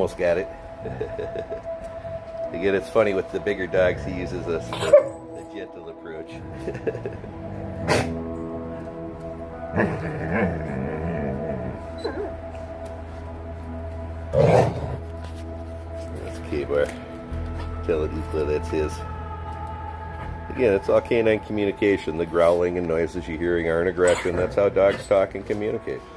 almost got it. Again, it's funny with the bigger dogs, he uses the gentle approach. That's K-Bar. Telling Ookla that's his. Again, it's all canine communication. The growling and noises you're hearing aren't aggression. That's how dogs talk and communicate.